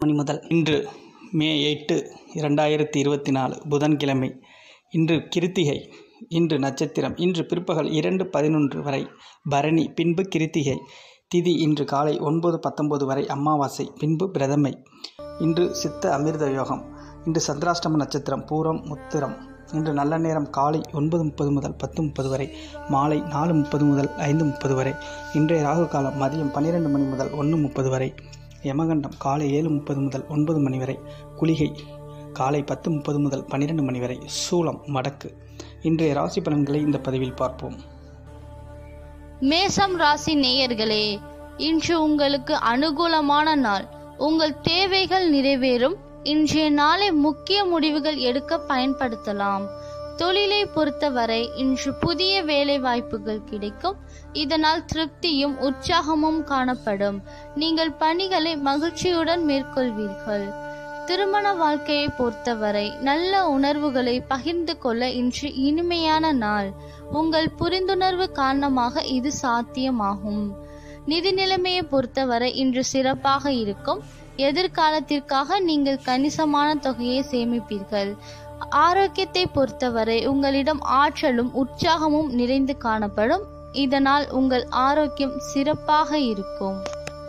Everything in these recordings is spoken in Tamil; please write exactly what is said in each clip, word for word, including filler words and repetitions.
மணி முதல். இன்று மே எட்டு இரண்டாயிரத்தி இருபத்தி நாலு புதன்கிழமை. இன்று கிருத்திகை. இன்று நட்சத்திரம். இன்று பிற்பகல் இரண்டு பதினொன்று வரை பரணி, பின்பு கிருத்திகை. திதி இன்று காலை ஒன்பது பத்தொன்பது வரை அமாவாசை, பின்பு பிரதமை. இன்று சித்த அமிர்த யோகம். இன்று சந்திராஷ்டம நட்சத்திரம் பூரம் உத்திரம். இன்று நல்ல நேரம் காலை ஒன்பது முப்பது முதல் பத்து முப்பது வரை, மாலை நாலு முப்பது முதல் ஐந்து முப்பது வரை. இன்றைய ராகு காலம் மதியம் பன்னிரெண்டு மணி முதல் ஒன்று முப்பது வரை. யமகண்டம் காலை ஏழு முப்பது முதல் ஒன்பது மணி வரை. குளிகை காலை பத்து முப்பது முதல் பன்னிரெண்டு மணி வரை. சூலம் வடக்கு. இன்றைய ராசி பலன்களை இந்த பதிவில் பார்ப்போம். மேசம் ராசி நேயர்களே, இன்று உங்களுக்கு அனுகூலமான நாள். உங்கள் தேவைகள் நிறைவேறும். இன்றைய நாளை முக்கிய முடிவுகள் எடுக்க பயன்படுத்தலாம். தொழிலை பொறுத்தவரை இன்று புதிய வேலை வாய்ப்புகள் கிடைக்கும். இதனால் திருப்தியும் உற்சாகமும் காணப்படும். நீங்கள் பணிகளை மகிழ்ச்சியுடன் மேற்கொள்வீர்கள். திருமண வாழ்க்கையை பொறுத்தவரை நல்ல உணர்வுகளை பகிர்ந்து கொள்ள இன்று இனிமையான நாள். உங்கள் புரிந்துணர்வு காரணமாக இது சாத்தியமாகும். நிதி நிலைமையை பொறுத்தவரை இன்று சிறப்பாக இருக்கும். எதிர்காலத்திற்காக நீங்கள் கணிசமான தொகையை சேமிப்பீர்கள். ஆரோக்கியத்தை பொறுத்தவரை உங்களிடம் ஆற்றலும் உற்சாகமும் நிறைந்து காணப்படும். இதனால் உங்கள் ஆரோக்கியம் சிறப்பாக இருக்கும்.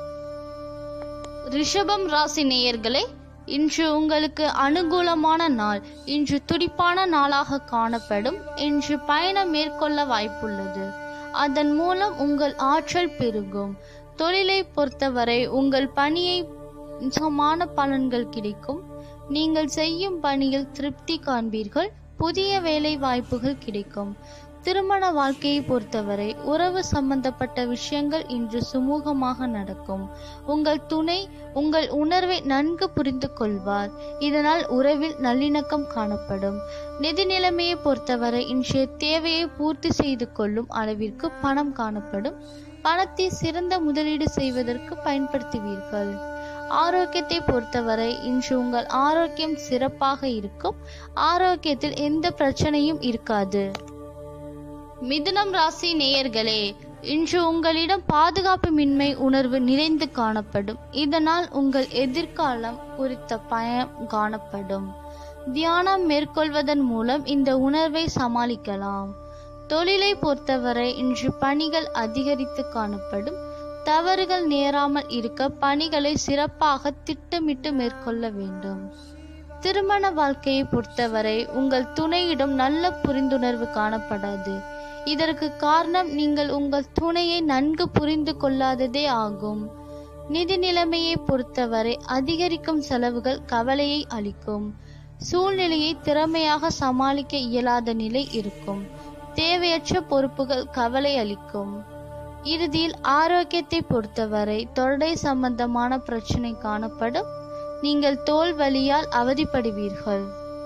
ரிஷபம் ராசி நேயர்களே, இன்று உங்களுக்கு அனுகூலமான நாள். இன்று துடிப்பான நாளாக காணப்படும். இன்று பயணம் மேற்கொள்ள வாய்ப்புள்ளது. அதன் மூலம் உங்கள் ஆற்றல் பெருகும். தொழிலை பொறுத்தவரை உங்கள் பணியை சமான பலன்கள் கிடைக்கும். நீங்கள் செய்யும் பணியில் திருப்தி காண்பீர்கள். புதிய வேலை வாய்ப்புகள் கிடைக்கும். திருமண வாழ்க்கையை பொறுத்தவரை உறவு சம்பந்தப்பட்ட விஷயங்கள் இன்று சுமூகமாக நடக்கும். உங்கள் துணை உங்கள் உணர்வை நன்கு புரிந்து கொள்வார். இதனால் உறவில் நல்லிணக்கம் காணப்படும். நிதி நிலைமையை பொறுத்தவரை இன்றைய தேவையை பூர்த்தி செய்து கொள்ளும் அளவிற்கு பணம் காணப்படும். பணத்தை சிறந்த முதலீடு செய்வதற்கு பயன்படுத்துவீர்கள். ஆரோக்கியத்தை பொறுத்தவரை இன்று உங்கள் ஆரோக்கியம் சிறப்பாக இருக்கும். ஆரோக்கியத்தில் எந்த பிரச்சனையும் இருக்காது. மிதுனம் ராசி நேயர்களே, இன்று உங்களிடம் பாதுகாப்பு மின்மை உணர்வு நிறைந்து காணப்படும். இதனால் உங்கள் எதிர்காலம் குறித்த பயம் காணப்படும். தியானம் மேற்கொள்வதன் மூலம் இந்த உணர்வை சமாளிக்கலாம். தொழிலை பொறுத்தவரை இன்று பணிகள் அதிகரித்து காணப்படும். தவறுகள் நேராமல் இருக்க பணிகளை சிறப்பாக திட்டமிட்டு மேற்கொள்ள வேண்டும். திருமண வாழ்க்கையை பொறுத்தவரை உங்கள் துணையிடம் நல்ல புரிந்துணர்வு காணப்படாது. இதற்கு காரணம் நீங்கள் உங்கள் துணையை நன்கு புரிந்து கொள்ளாததே ஆகும். நிதி நிலைமையை பொறுத்தவரை அதிகரிக்கும் செலவுகள் கவலையை அளிக்கும். சூழ்நிலையை திறமையாக சமாளிக்க இயலாத நிலை இருக்கும். தேவையற்ற பொறுப்புகள் கவலை அளிக்கும். இறுதியில் ஆரோக்கியத்தை பொறுத்தவரை தொடை சம்பந்தமான பிரச்சனை காணப்படும். நீங்கள் தோல் வலியால் அவதிப்படுவீர்கள்.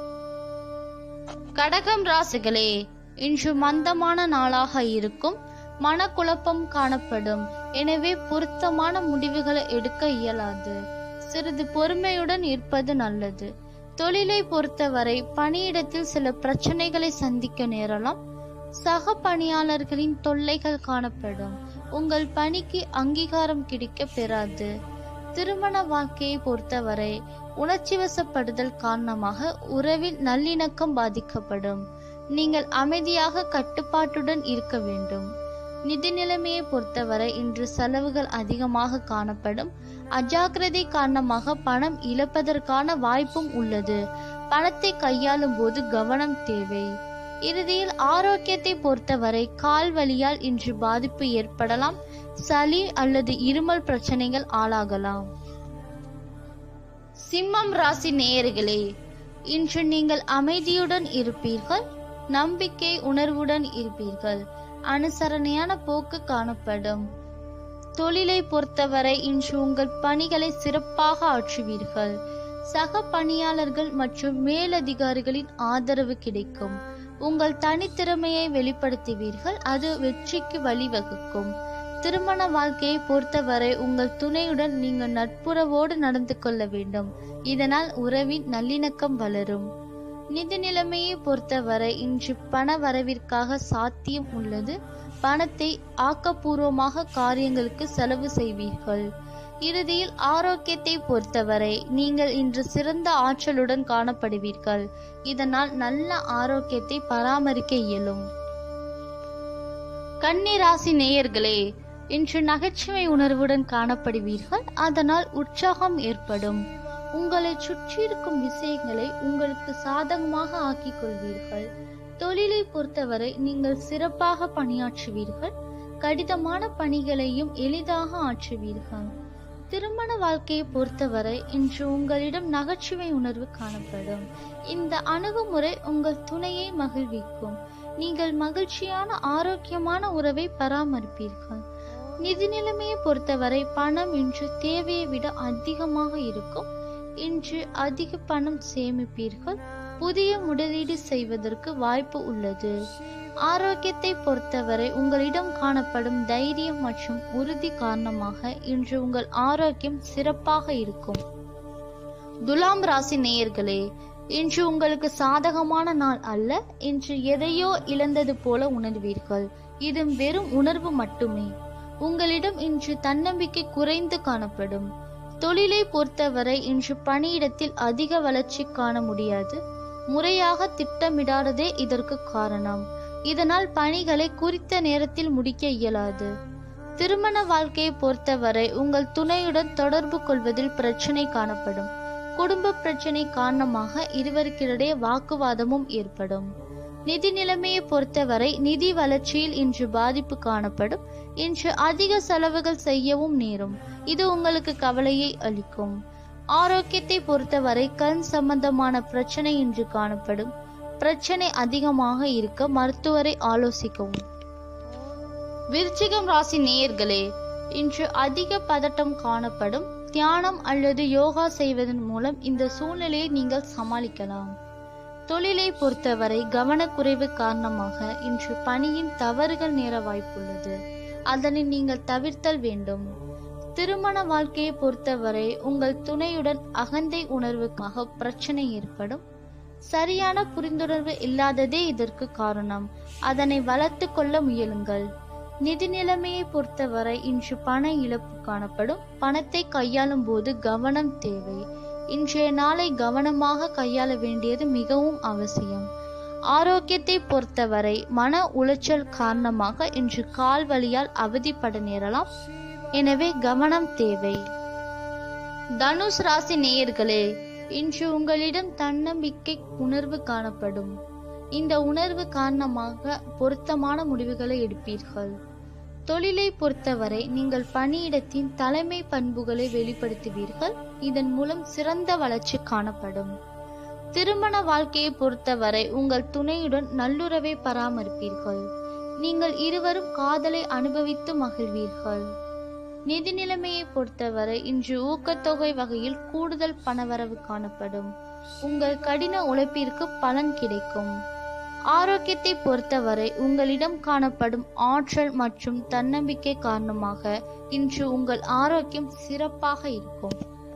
கடகம் ராசிகளே, இன்று மந்தமான நாளாக இருக்கும். மனக்குழப்பம் காணப்படும். எனவே பொருத்தமான முடிவுகளை எடுக்க இயலாது. சிறிது பொறுமையுடன் இருப்பது நல்லது. தொழிலை பொறுத்தவரை பணியிடத்தில் சில பிரச்சனைகளை சந்திக்க நேரலாம். சக பணியாளர்களின் தொல்லைகள் காணப்படும். உங்கள் பணிக்கு அங்கீகாரம் கிடைக்க பெறாது. திருமண வாழ்க்கையை பொறுத்தவரை உணர்ச்சி வசப்படுதல் காரணமாக உறவில் நல்லிணக்கம் பாதிக்கப்படும். நீங்கள் அமைதியாக கட்டுப்பாட்டுடன் இருக்க வேண்டும். நிதி நிலைமையை பொறுத்தவரை இன்று செலவுகள் அதிகமாக காணப்படும். அஜாக்கிரதை காரணமாக பணம் இழப்பதற்கான வாய்ப்பும் உள்ளது. பணத்தை கையாளும் போது கவனம் தேவை. இறுதியில் ஆரோக்கியத்தை பொறுத்தவரை கால் வலியால் இன்று பாதிப்பு ஏற்படலாம். சளி அல்லது இருமல் பிரச்சனைகள் ஆளாகலாம். சிம்மம் ராசி நேயர்களே, இன்று நீங்கள் அமைதியுடன் இருப்பீர்கள். நம்பிக்கை உணர்வுடன் இருப்பீர்கள். அனுசரணையான போக்கு காணப்படும். தொழிலை பொறுத்தவரை இன்று உங்கள் பணிகளை சிறப்பாக ஆற்றுவீர்கள். சக பணியாளர்கள் மற்றும் மேலதிகாரிகளின் ஆதரவு கிடைக்கும். உங்கள் தனித்திறமையை வெளிப்படுத்துவீர்கள். அது வெற்றிக்கு வழிவகுக்கும். திருமண வாழ்க்கையை பொறுத்தவரை உங்கள் துணையுடன் நீங்கள் நட்புறவோடு நடந்து கொள்ள வேண்டும். இதனால் உறவின் நல்லிணக்கம் வளரும். நிதி நிலைமையை பொறுத்தவரை இன்று பண வரவிற்காக சாத்தியம் உள்ளது. பணத்தை ஆக்கப்பூர்வமாக காரியங்களுக்கு செலவு செய்வீர்கள். இறுதியில் ஆரோக்கியத்தை பொறுத்தவரை நீங்கள் இன்று சிறந்த ஆற்றலுடன் காணப்படுவீர்கள். இதனால் நல்ல ஆரோக்கியத்தை பராமரிக்க இயலும். கன்னி ராசி நேயர்களே, இன்று நகைச்சுவை உணர்வுடன் காணப்படுவீர்கள். அதனால் உற்சாகம் ஏற்படும். உங்களை சுற்றியிருக்கும் விஷயங்களை உங்களுக்கு சாதகமாக ஆக்கிக் கொள்வீர்கள். தொழிலை பொறுத்தவரை நீங்கள் சிறப்பாக பணியாற்றுவீர்கள். கடினமான பணிகளையும் எளிதாக ஆற்றுவீர்கள். திருமண வாழ்க்கையை பொறுத்தவரை இன்று உங்களிடம் நகைச்சுவை உணர்வு காணப்படும். இந்த அணுகுமுறை உங்கள் துணையை மகிழ்விக்கும். நீங்கள் மகிழ்ச்சியான ஆரோக்கியமான உறவை பராமரிப்பீர்கள். நிதி நிலைமையை பொறுத்தவரை பணம் இன்று தேவையை விட அதிகமாக இருக்கும். இன்று அதிக பணம் சேமிப்பீர்கள். புதிய முதலீடு செய்வதற்கு வாய்ப்பு உள்ளது. ஆரோக்கியத்தை பொறுத்தவரை உங்களிடம் காணப்படும் தைரியம் மற்றும் உறுதி காரணமாக இன்று உங்கள் ஆரோக்கியம் சிறப்பாக இருக்கும். துலாம் ராசி நேயர்களே, இன்று உங்களுக்கு சாதகமான நாள் அல்ல. இன்று எதையோ இழந்தது போல உணர்வீர்கள். இது வெறும் உணர்வு மட்டுமே. உங்களிடம் இன்று தன்னம்பிக்கை குறைந்து காணப்படும். தொழிலை பொறுத்தவரை இன்று பணியிடத்தில் அதிக வளர்ச்சி காண முடியாது. முறையாக திட்டமிடாததே இதற்கு காரணம். இதனால் பணிகளை குறித்த நேரத்தில் முடிக்க இயலாது. திருமண வாழ்க்கையை பொறுத்தவரை உங்கள் துணையுடன் தொடர்பு கொள்வதில் பிரச்சனை காணப்படும். குடும்ப பிரச்சனை காரணமாக இருவருக்கிடையே வாக்குவாதமும் ஏற்படும். நிதி நிலைமையை பொறுத்தவரை நிதி வளர்ச்சியில் இன்று பாதிப்பு காணப்படும். இன்று அதிக செலவுகள் செய்யவும் நேரும். இது உங்களுக்கு கவலையை அளிக்கும். ஆரோக்கியத்தை பொறுத்தவரை கண் சம்பந்தமான பிரச்சனை இன்று காணப்படும். பிரச்சனை அதிகமாக இருக்க மருத்துவரை ஆலோசிக்கவும். விருச்சிகம் ராசி நேயர்களே, இன்று அதிக பதட்டம் காணப்படும். தியானம் அல்லது யோகா செய்வதன் மூலம் இந்த சூழ்நிலையை நீங்கள் சமாளிக்கலாம். தொழிலை பொறுத்தவரை கவனக்குறைவு காரணமாக இன்று பணியின் தவறுகள் நேர வாய்ப்புள்ளது. அதனை நீங்கள் தவிர்த்தல் வேண்டும். திருமண வாழ்க்கையை பொறுத்தவரை உங்கள் துணையுடன் அகந்தை உணர்வுக்காக பிரச்சனை ஏற்படும். சரியான புரிந்துணர்வு இல்லாததே இதற்கு காரணம். அதனை வளர்த்து கொள்ள முயலுங்கள். நிதி நிலைமையை பொறுத்தவரை இன்று பண இழப்பு காணப்படும். பணத்தை கையாளும் போது கவனம் தேவை. இன்றைய நாளை கவனமாக கையாள வேண்டியது மிகவும் அவசியம். ஆரோக்கியத்தை பொறுத்தவரை மன உளைச்சல் காரணமாக இன்று கால் வலியால் அவதிப்பட நேரலாம். எனவே கவனம் தேவை. தனுஷ் ராசி நேயர்களே, இன்று உங்களிடம் தன்னம்பிக்கை உணர்வு காணப்படும். இந்த உணர்வு காரணமாக பொருத்தமான முடிவுகளை எடுப்பீர்கள். தொழிலை பொறுத்தவரை நீங்கள் பணியிடத்தின் தலைமை பண்புகளை வெளிப்படுத்துவீர்கள். இதன் மூலம் சிறந்த வளர்ச்சி காணப்படும். திருமண வாழ்க்கையை பொறுத்தவரை உங்கள் துணையுடன் நல்லுறவை பராமரிப்பீர்கள். நீங்கள் இருவரும் காதலை அனுபவித்து மகிழ்வீர்கள். நிதி நிலைமையை பொறுத்தவரை இன்று ஊக்கத்தொகை வகையில் கூடுதல் பணவரவு காணப்படும். உங்கள் கடின உழைப்பிற்கு பலன் கிடைக்கும். ஆரோக்கியத்தை பொறுத்தவரை உங்களிடம் காணப்படும் ஆற்றல் மற்றும் தன்னம்பிக்கை காரணமாக இன்று உங்கள் ஆரோக்கியம் சிறப்பாக இருக்கும்.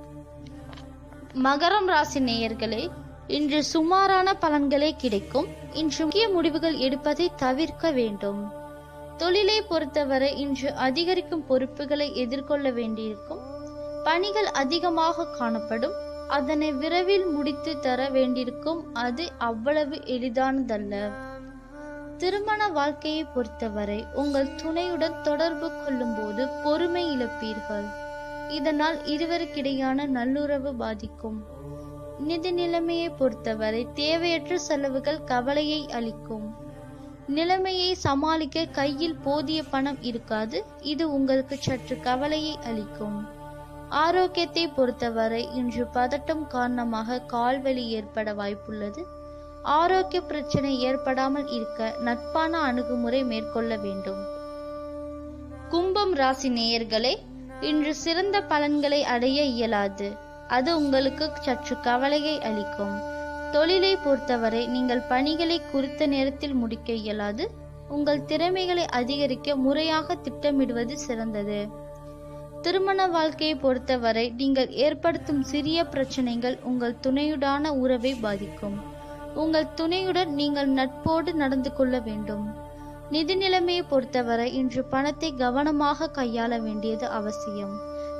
மகரம் ராசி நேயர்களே, இன்று சுமாரான பலன்களே கிடைக்கும். இன்று முக்கிய முடிவுகள் எடுப்பதை தவிர்க்க வேண்டும். தொழிலை பொறுத்தவரை இன்று அதிகரிக்கும் பொறுப்புகளை எதிர்கொள்ள வேண்டியிருக்கும். பணிகள் அதிகமாக காணப்படும். அதனை விரைவில் முடித்து தர வேண்டியிருக்கும். அது அவ்வளவு எளிதானதல்ல. திருமண வாழ்க்கையை பொறுத்தவரை உங்கள் துணையுடன் தொடர்பு கொள்ளும் போது பொறுமை இழப்பீர்கள். இதனால் இருவருக்கிடையான நல்லுறவு பாதிக்கும். நிதி நிலைமையை பொறுத்தவரை தேவையற்ற செலவுகள் கவலையை அளிக்கும். நிலைமையை சமாளிக்க கையில் போதிய பணம் இருக்காது. இது உங்களுக்கு சற்று கவலையை அளிக்கும். ஆரோக்கியத்தை பொறுத்தவரை இன்று பதட்டம் காரணமாக கால்வலி ஏற்பட வாய்ப்புள்ளது. ஆரோக்கிய பிரச்சனை ஏற்படாமல் இருக்க நட்பான அணுகுமுறை மேற்கொள்ள வேண்டும். கும்பம் ராசி நேயர்களே, இன்று சிறந்த பலன்களை அடைய இயலாது. அது உங்களுக்கு சற்று கவலையை அளிக்கும். தொழிலை பொறுத்தவரை நீங்கள் பணிகளை குறித்த நேரத்தில் முடிக்க இயலாது. உங்கள் திறமைகளை அதிகரிக்க முறையாக திட்டமிடுவது சிறந்தது. திருமண வாழ்க்கையை பொறுத்தவரை நீங்கள் ஏற்படுத்தும் சிறிய பிரச்சனைகள் உங்கள் துணையுடான உறவை பாதிக்கும். உங்கள் துணையுடன் நீங்கள் நட்போடு நடந்து கொள்ள வேண்டும். நிதி நிலைமையை பொறுத்தவரை இன்று பணத்தை கவனமாக கையாள வேண்டியது அவசியம்.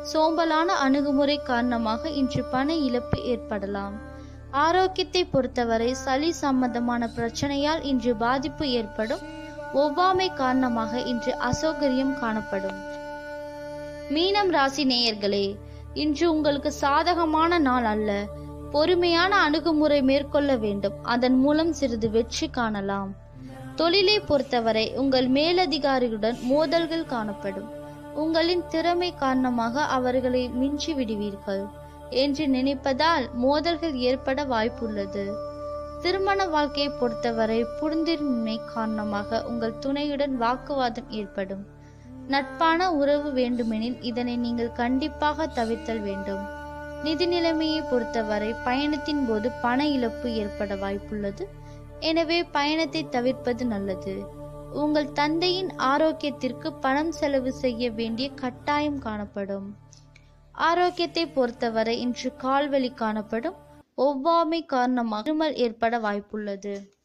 சோம்பலான அணுகுமுறை காரணமாக இன்று பண இழப்பு ஏற்படலாம். ஆரோக்கியத்தை பொறுத்தவரை சளி சம்பந்தமான பிரச்சனையால் இன்று பாதிப்பு ஏற்படும். ஒவ்வாமை காரணமாக இன்று அசௌகரியம் காணப்படும். மீனம் ராசி நேயர்களே, இன்று உங்களுக்கு சாதகமான நாள் அல்ல. பொறுமையான அணுகுமுறை மேற்கொள்ள வேண்டும். அதன் மூலம் சிறிது வெற்றி காணலாம். தொழிலை பொறுத்தவரை உங்கள் மேலதிகாரிகளுடன் மோதல்கள் காணப்படும். உங்களின் திறமை காரணமாக அவர்களை மிஞ்சி விடுவீர்கள் என்று நினைப்பதால் மோதல்கள் ஏற்பட வாய்ப்புள்ளது. திருமண வாழ்க்கையை பொறுத்தவரை புரிந்துரிமை காரணமாக உங்கள் துணையுடன் வாக்குவாதம் ஏற்படும். நட்பான உறவு வேண்டுமெனில் இதனை நீங்கள் கண்டிப்பாக தவிர்த்தல் வேண்டும். நிதி நிலைமையை பொறுத்தவரை பயணத்தின் போது பண இழப்பு ஏற்பட வாய்ப்புள்ளது. எனவே பயணத்தை தவிர்ப்பது நல்லது. உங்கள் தந்தையின் ஆரோக்கியத்திற்கு பணம் செலவு செய்ய வேண்டிய கட்டாயம் காணப்படும். ஆரோக்கியத்தை பொறுத்தவரை இன்று கால்வலி காணப்படும். ஒவ்வாமை காரணமாக இருமல் ஏற்பட வாய்ப்புள்ளது.